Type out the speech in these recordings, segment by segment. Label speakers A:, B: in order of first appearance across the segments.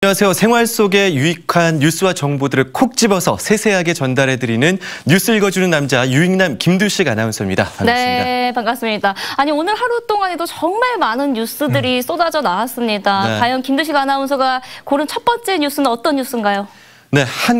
A: 안녕하세요. 생활 속에 유익한 뉴스와 정보들을 콕 집어서 세세하게 전달해드리는 뉴스 읽어주는 남자 유익남 김두식 아나운서입니다. 반갑습니다.
B: 네, 반갑습니다. 아니 오늘 하루 동안에도 정말 많은 뉴스들이 쏟아져 나왔습니다.
A: 네.
B: 과연 김두식 아나운서가 고른 첫 번째 뉴스는 어떤 뉴스인가요?
A: 네,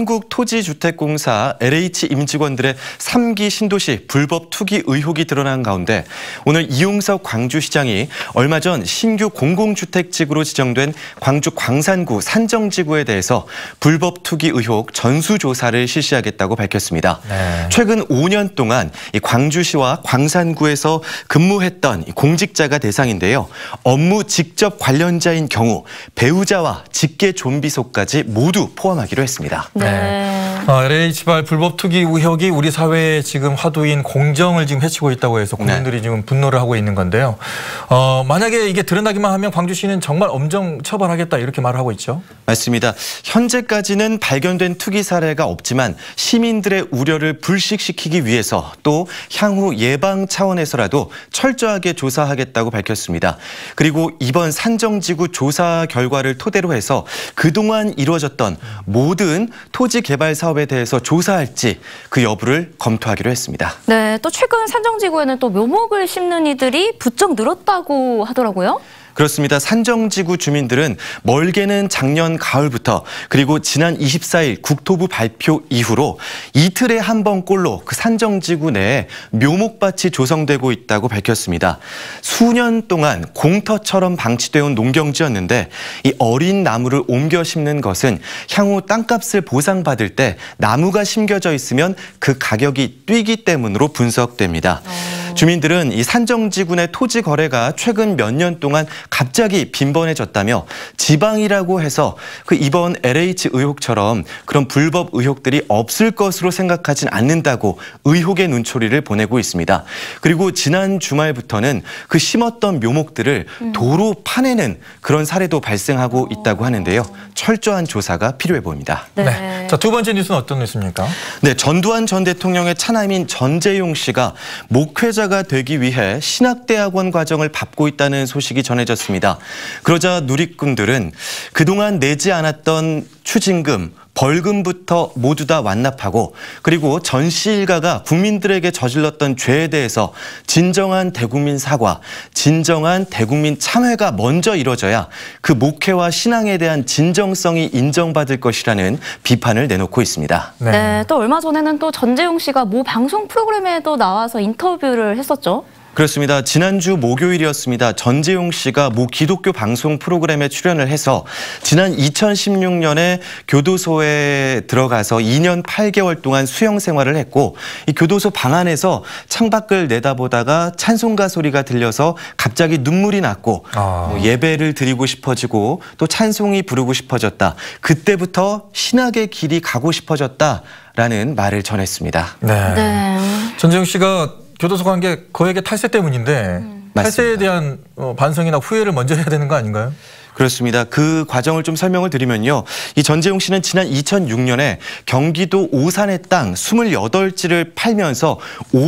A: 한국토지주택공사 LH 임직원들의 3기 신도시 불법 투기 의혹이 드러난 가운데 오늘 이용석 광주시장이 얼마 전 신규 공공주택지구로 지정된 광주 광산구 산정지구에 대해서 불법 투기 의혹 전수조사를 실시하겠다고 밝혔습니다. 네. 최근 5년 동안 이 광주시와 광산구에서 근무했던 공직자가 대상인데요. 업무 직접 관련자인 경우 배우자와 직계 좀비소까지 모두 포함하기로 했습니다.
B: 네.
C: LH발 불법 투기 의혹이 우리 사회에 지금 화두인 공정을 지금 해치고 있다고 해서 국민들이 지금 분노를 하고 있는 건데요. 만약에 이게 드러나기만 하면 광주시는 정말 엄정 처벌하겠다 이렇게 말을 하고 있죠.
A: 맞습니다. 현재까지는 발견된 투기 사례가 없지만 시민들의 우려를 불식시키기 위해서 또 향후 예방 차원에서라도 철저하게 조사하겠다고 밝혔습니다. 그리고 이번 산정지구 조사 결과를 토대로 해서 그동안 이루어졌던 모든 토지 개발 사업에 대해서 조사할지 그 여부를 검토하기로 했습니다.
B: 네, 또 최근 산정지구에는 또 묘목을 심는 이들이 부쩍 늘었다고 하더라고요.
A: 그렇습니다. 산정지구 주민들은 멀게는 작년 가을부터 그리고 지난 24일 국토부 발표 이후로 이틀에 한 번꼴로 그 산정지구 내에 묘목밭이 조성되고 있다고 밝혔습니다. 수년 동안 공터처럼 방치되어 온 농경지였는데 이 어린 나무를 옮겨 심는 것은 향후 땅값을 보상받을 때 나무가 심겨져 있으면 그 가격이 뛰기 때문으로 분석됩니다. 주민들은 이 산정지구 내 토지 거래가 최근 몇 년 동안 갑자기 빈번해졌다며 지방이라고 해서 그 이번 LH 의혹처럼 그런 불법 의혹들이 없을 것으로 생각하진 않는다고 의혹의 눈초리를 보내고 있습니다. 그리고 지난 주말부터는 그 심었던 묘목들을 도로 파내는 그런 사례도 발생하고 있다고 하는데요. 철저한 조사가 필요해 보입니다.
C: 네. 자, 두 번째 뉴스는 어떤 뉴스입니까?
A: 네, 전두환 전 대통령의 차남인 전재용 씨가 목회자가 되기 위해 신학대학원 과정을 밟고 있다는 소식이 전해졌습니다. 그러자 누리꾼들은 그동안 내지 않았던 추징금, 벌금부터 모두 다 완납하고 그리고 전 씨 일가가 국민들에게 저질렀던 죄에 대해서 진정한 대국민 사과, 진정한 대국민 참회가 먼저 이뤄져야 그 목회와 신앙에 대한 진정성이 인정받을 것이라는 비판을 내놓고 있습니다.
B: 네, 또 얼마 전에는 또 전재용 씨가 모 방송 프로그램에도 나와서 인터뷰를 했었죠.
A: 그렇습니다. 지난주 목요일이었습니다. 전재용 씨가 모 기독교 방송 프로그램에 출연을 해서 지난 2016년에 교도소에 들어가서 2년 8개월 동안 수용 생활을 했고 이 교도소 방 안에서 창밖을 내다보다가 찬송가 소리가 들려서 갑자기 눈물이 났고 뭐 예배를 드리고 싶어지고 또 찬송이 부르고 싶어졌다. 그때부터 신학의 길이 가고 싶어졌다라는 말을 전했습니다.
B: 네.
C: 전재용 씨가 교도소 간 게 거액의 탈세 때문인데 탈세에 대한 반성이나 후회를 먼저 해야 되는 거 아닌가요?
A: 그렇습니다. 그 과정을 좀 설명을 드리면요. 이 전재용 씨는 지난 2006년에 경기도 오산의 땅 28지를 팔면서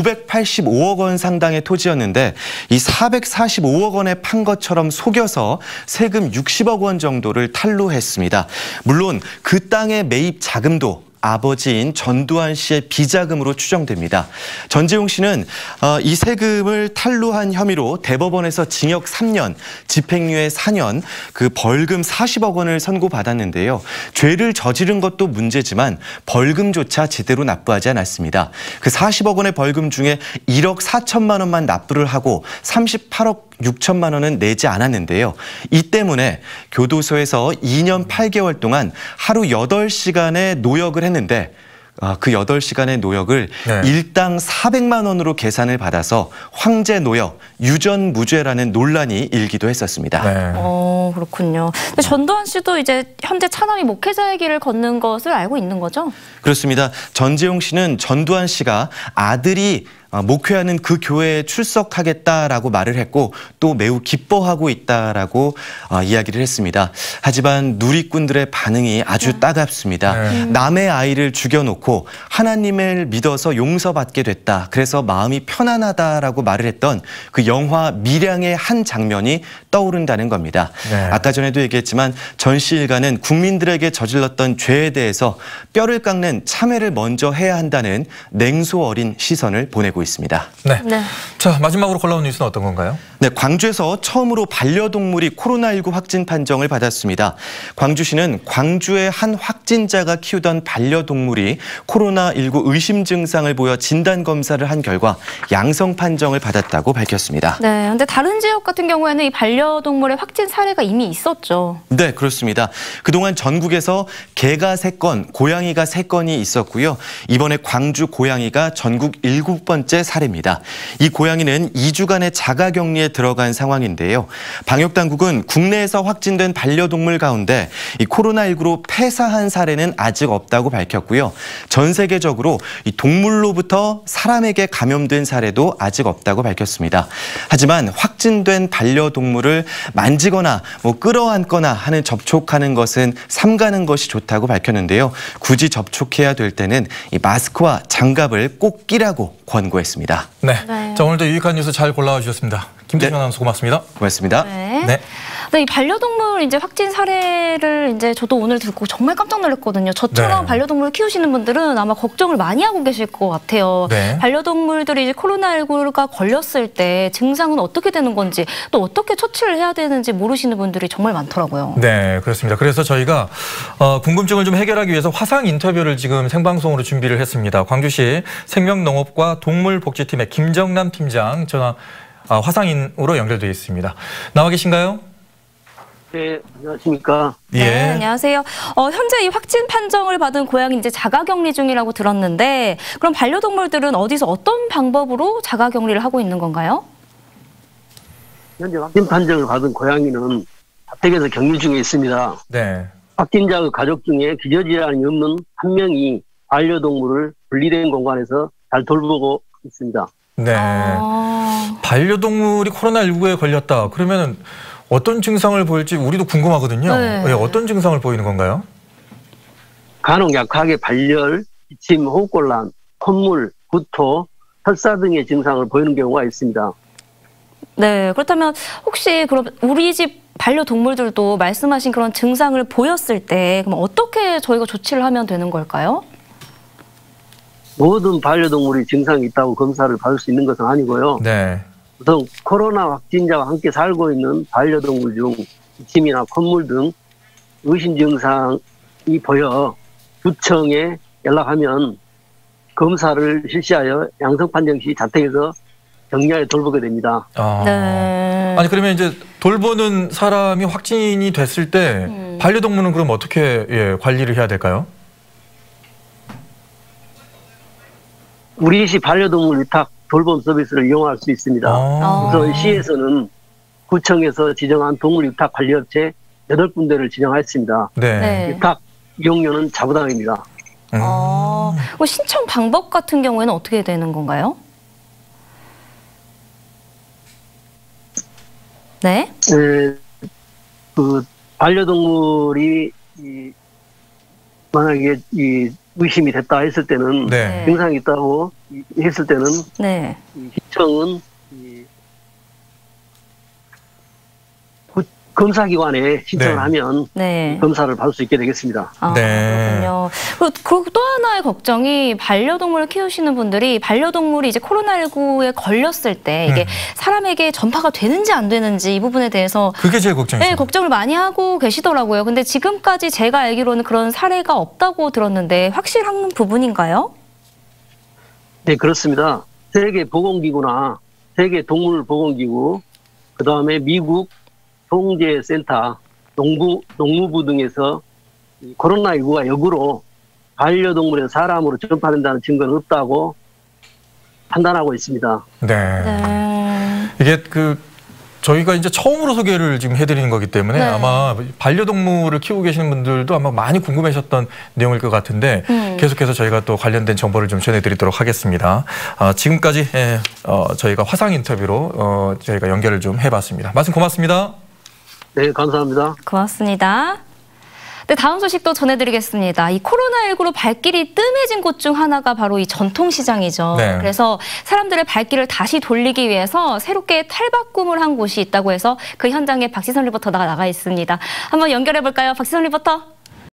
A: 585억 원 상당의 토지였는데 이 445억 원에 판 것처럼 속여서 세금 60억 원 정도를 탈루했습니다. 물론 그 땅의 매입 자금도 아버지인 전두환 씨의 비자금으로 추정됩니다. 전재용 씨는 이 세금을 탈루한 혐의로 대법원에서 징역 3년, 집행유예 4년, 그 벌금 40억 원을 선고받았는데요. 죄를 저지른 것도 문제지만 벌금조차 제대로 납부하지 않았습니다. 그 40억 원의 벌금 중에 1억 4천만 원만 납부를 하고 38억 6천만 원은 내지 않았는데요. 이 때문에 교도소에서 2년 8개월 동안 하루 8시간의 노역을 했는데 그 8시간의 노역을 일당 400만 원으로 계산을 받아서 황제 노역, 유전무죄라는 논란이 일기도 했었습니다.
B: 그렇군요. 근데 전두환 씨도 이제 현재 차남이 목회자의 길을 걷는 것을 알고 있는 거죠?
A: 그렇습니다. 전재용 씨는 전두환 씨가 아들이 목회하는 그 교회에 출석하겠다라고 말을 했고 또 매우 기뻐하고 있다라고 이야기를 했습니다. 하지만 누리꾼들의 반응이 아주 따갑습니다. 남의 아이를 죽여놓고 하나님을 믿어서 용서받게 됐다. 그래서 마음이 편안하다라고 말을 했던 그 영화 밀양의 한 장면이 떠오른다는 겁니다. 아까 전에도 얘기했지만 전 씨 일가는 국민들에게 저질렀던 죄에 대해서 뼈를 깎는 참회를 먼저 해야 한다는 냉소 어린 시선을 보내고 있습니다.
C: 네. 자, 마지막으로 골라온 뉴스는 어떤 건가요?
A: 네, 광주에서 처음으로 반려동물이 코로나19 확진 판정을 받았습니다. 광주시는 광주의 한 확진자가 키우던 반려동물이 코로나19 의심 증상을 보여 진단 검사를 한 결과 양성 판정을 받았다고 밝혔습니다.
B: 네, 그런데 다른 지역 같은 경우에는 이 반려동물의 확진 사례가 이미 있었죠.
A: 네, 그렇습니다. 그동안 전국에서 개가 3건, 고양이가 3건이 있었고요. 이번에 광주 고양이가 전국 7번째 사례입니다. 이 고양이는 2주간의 자가격리에 들어간 상황인데요. 방역당국은 국내에서 확진된 반려동물 가운데 이 코로나19로 폐사한 사례는 아직 없다고 밝혔고요. 전 세계적으로 이 동물로부터 사람에게 감염된 사례도 아직 없다고 밝혔습니다. 하지만 확진된 반려동물을 만지거나 끌어안거나 하는 접촉하는 것은 삼가는 것이 좋다고 밝혔는데요. 굳이 접촉해야 될 때는 이 마스크와 장갑을 꼭 끼라고 권고했습니다.
C: 네. 자, 오늘도 유익한 뉴스 잘 골라와 주셨습니다. 김태경 아나운서 고맙습니다.
A: 고맙습니다.
B: 네, 이 반려동물 이제 확진 사례를 이제 저도 오늘 듣고 정말 깜짝 놀랐거든요. 저처럼 반려동물 키우시는 분들은 아마 걱정을 많이 하고 계실 것 같아요. 반려동물들이 이제 코로나19가 걸렸을 때 증상은 어떻게 되는 건지 또 어떻게 처치를 해야 되는지 모르시는 분들이 정말 많더라고요.
C: 네, 그렇습니다. 그래서 저희가 궁금증을 좀 해결하기 위해서 화상 인터뷰를 지금 생방송으로 준비를 했습니다. 광주시 생명농업과 동물복지팀의 김정남 팀장 전화 화상으로 연결되어 있습니다. 나와 계신가요?
D: 네, 안녕하십니까.
B: 네, 안녕하세요. 현재 이 확진 판정을 받은 고양이 이제 자가격리 중이라고 들었는데 그럼 반려동물들은 어디서 어떤 방법으로 자가격리를 하고 있는 건가요?
D: 현재 확진 판정을 받은 고양이는 자택에서 격리 중에 있습니다.
C: 네.
D: 확진자의 가족 중에 기저질환이 없는 한 명이 반려동물을 분리된 공간에서 잘 돌보고 있습니다.
C: 네. 반려동물이 코로나19에 걸렸다. 그러면 어떤 증상을 보일지 우리도 궁금하거든요. 네, 어떤 증상을 보이는 건가요?
D: 간혹 약하게 발열, 기침, 호흡곤란, 콧물, 구토, 설사 등의 증상을 보이는 경우가 있습니다.
B: 네, 그렇다면 혹시 그럼 우리 집 반려동물들도 말씀하신 그런 증상을 보였을 때 그럼 어떻게 저희가 조치를 하면 되는 걸까요?
D: 모든 반려동물이 증상이 있다고 검사를 받을 수 있는 것은 아니고요.
C: 네.
D: 우선 코로나 확진자와 함께 살고 있는 반려동물 중 기침이나 콧물 등 의심 증상이 보여 구청에 연락하면 검사를 실시하여 양성 판정 시 자택에서 격리하여 돌보게 됩니다.
B: 네.
C: 아니 그러면 이제 돌보는 사람이 확진이 됐을 때 반려동물은 그럼 어떻게 관리를 해야 될까요?
D: 우리 시 반려동물 위탁 돌봄 서비스를 이용할 수 있습니다. 그래서 시에서는 구청에서 지정한 동물 위탁 관리업체 8군데를 지정했습니다.
C: 네.
D: 위탁 이용료는 자부담입니다.
B: 신청 방법 같은 경우에는 어떻게 되는 건가요? 네.
D: 그 반려동물이 만약에 의심이 됐다 했을 때는 증상이 있다고 했을 때는 시청은 검사기관에 신청을 하면 검사를 받을 수 있게 되겠습니다.
B: 그렇군요. 그리고 또 하나의 걱정이 반려동물을 키우시는 분들이 반려동물이 이제 코로나19에 걸렸을 때 이게 사람에게 전파가 되는지 안 되는지 이 부분에 대해서
C: 그게 제일 걱정이죠.
B: 네, 걱정을 많이 하고 계시더라고요. 근데 지금까지 제가 알기로는 그런 사례가 없다고 들었는데 확실한 부분인가요?
D: 네, 그렇습니다. 세계보건기구나 세계동물보건기구, 그다음에 미국 통제센터, 농무부 등에서 코로나19가 역으로 반려동물에서 사람으로 전파된다는 증거는 없다고 판단하고 있습니다.
C: 네. 이게 저희가 이제 처음으로 소개를 지금 해드리는 거기 때문에 아마 반려동물을 키우고 계시는 분들도 아마 많이 궁금해하셨던 내용일 것 같은데 계속해서 저희가 또 관련된 정보를 좀 전해드리도록 하겠습니다. 지금까지 저희가 화상 인터뷰로 저희가 연결을 좀 해봤습니다. 말씀 고맙습니다.
D: 네, 감사합니다.
B: 고맙습니다. 네, 다음 소식도 전해드리겠습니다. 이 코로나19로 발길이 뜸해진 곳 중 하나가 바로 이 전통시장이죠.
C: 네.
B: 그래서 사람들의 발길을 다시 돌리기 위해서 새롭게 탈바꿈을 한 곳이 있다고 해서 그 현장에 박시선 리포터가 나가 있습니다. 한번 연결해 볼까요? 박시선 리포터.